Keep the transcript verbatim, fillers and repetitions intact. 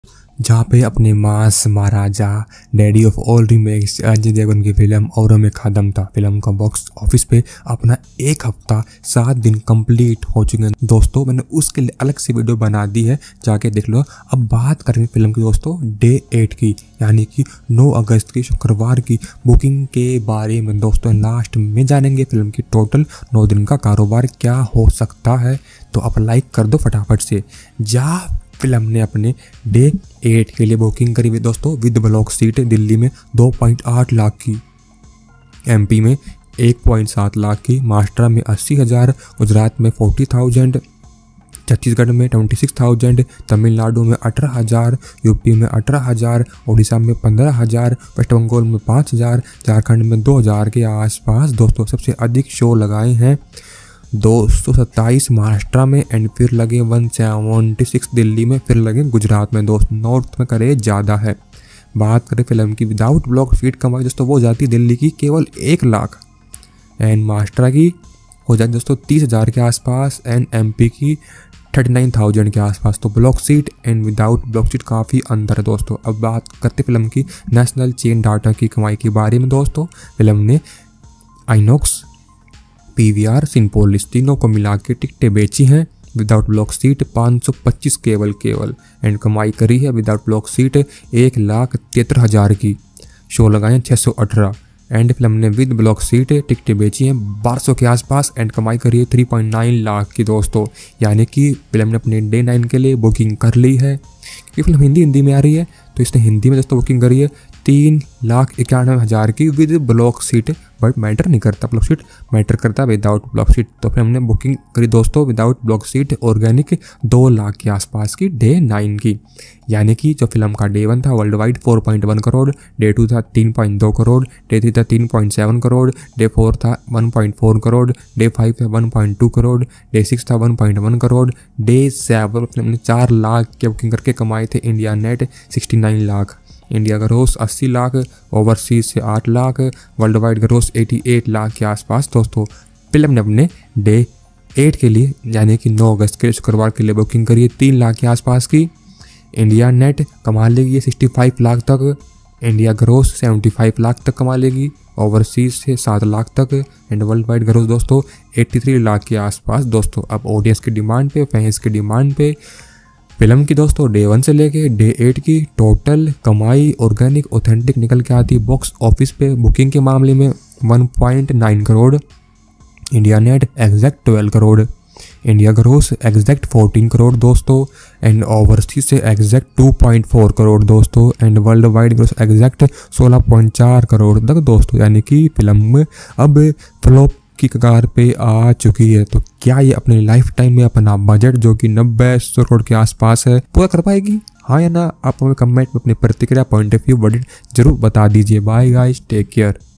जहाँ पे अपने mass Maharaja daddy of all remakes Ajay Devgn की फिल्म औरों में खादम था फिल्म का बॉक्स ऑफिस पे अपना एक हफ्ता सात दिन कंप्लीट हो चुके हैं दोस्तों। मैंने उसके लिए अलग से वीडियो बना दी है, जाके देख लो। अब बात करेंगे फिल्म की दोस्तों डे एट की, यानी कि नौ अगस्त की शुक्रवार की बुकिंग के बारे में दोस्तों लास्ट में जानेंगे। फिल्म की टोटल नौ दिन का कारोबार क्या हो सकता है, तो आप लाइक कर दो फटाफट से। जा फिल्म ने अपने डे एट के लिए बुकिंग करी हुई दोस्तों विद ब्लॉक सीट दिल्ली में दो पॉइंट आठ लाख की, एमपी में एक पॉइंट सात लाख की, महाराष्ट्र में अस्सी हज़ार, गुजरात में फोर्टी थाउजेंड, छत्तीसगढ़ में ट्वेंटी सिक्स थाउजेंड, तमिलनाडु में अठारह हज़ार, यूपी में अठारह हज़ार, उड़ीसा में पंद्रह हज़ार, वेस्ट बंगाल में पाँच हज़ार, झारखंड में दो हज़ार के आसपास दोस्तों सबसे अधिक शो लगाए हैं। दो सौ सत्ताईस महाराष्ट्र में एंड फिर लगे एक सौ छिहत्तर दिल्ली में, फिर लगे गुजरात में। दोस्त नॉर्थ में करे ज़्यादा है। बात करें फिल्म की विदाउट ब्लॉक सीट कमाई दोस्तों वो जाती दिल्ली की केवल एक लाख, एंड महाराष्ट्र की हो जाती दोस्तों तीस हज़ार के आसपास, एंड एमपी की थर्टी नाइन थाउजेंड के आसपास। तो block seat and without block seat काफ़ी अंतर है दोस्तों। अब बात करते फिल्म की नेशनल चेन डाटा की कमाई के बारे में दोस्तों। फिल्म ने आइनॉक्स, पीवीआर, सिनेपोलिस तीनों को मिला के टिकटें बेची हैं विदाउट ब्लॉक सीट पाँच सौ पच्चीस केवल केवल एंड कमाई करी है विदाउट ब्लॉक सीट एक लाख तिहत्तर हज़ार की। शो लगाए छः सौ अठारह, एंड फिल्म ने विद ब्लॉक सीट टिकटें बेची हैं बारह सौ के आसपास एंड कमाई करी है तीन पॉइंट नौ लाख की दोस्तों। यानी कि फिल्म ने अपने डे नाइन के लिए बुकिंग कर ली है, क्योंकि फिल्म हिंदी हिंदी में आ रही है तो इसने हिंदी में दोस्तों बुकिंग करी है तीन लाख इक्यानवे हज़ार की with block seat. But matter नहीं करता ब्लॉक सीट, मैटर करता विदाउट ब्लॉक सीट। तो फिर हमने बुकिंग करी दोस्तों विदाउट ब्लॉक सीट ऑर्गेनिक दो लाख के आसपास की डे नाइन की। यानी कि जो फिल्म का डे वन था world wide four point one crore, day two था तीन पॉइंट दो करोड़, डे थ्री था तीन पॉइंट सात करोड़, डे फोर था one point four crore, day five था one point two crore, day six था one point one crore, day seven film ने चार लाख के बुकिंग करके कमाए थे India net sixty nine lakh, India gross अस्सी लाख, ओवरसीज से आठ लाख, वर्ल्ड वाइड ग्रोस अठासी लाख के आसपास दोस्तों। फिल्म ने अपने डे एट के लिए यानी कि नौ अगस्त के शुक्रवार के लिए बुकिंग करी है तीन लाख के आसपास की। इंडिया नेट कमा लेगी पैंसठ लाख तक, इंडिया ग्रोस पचहत्तर लाख तक कमा लेगी, ओवरसीज से सात लाख तक, एंड वर्ल्ड वाइड ग्रोस दोस्तों तिरासी लाख के आसपास दोस्तों। अब ऑडियंस की डिमांड पे, फैंस की डिमांड पे फिल्म की दोस्तों डे वन से लेके डे एट की टोटल कमाई ऑर्गेनिक ऑथेंटिक निकल के आती बॉक्स ऑफिस पे। बुकिंग के मामले में one point nine crore, India net exact twelve crore, India gross exact fourteen crore दोस्तों, एंड ओवरसीज से exact two point four crore दोस्तों, and world wide gross exact सोलह पॉइंट चार करोड़ तक दोस्तों। यानी कि फिल्म अब फ्लॉप की कगार पे आ चुकी है। तो क्या ये अपने लाइफ टाइम में अपना बजट जो कि नब्बे सौ करोड़ के आसपास है पूरा कर पाएगी, हाँ या ना? आप हमें कमेंट में अपनी प्रतिक्रिया पॉइंट ऑफ व्यू वर्डिट जरूर बता दीजिए। Bye guys, take care.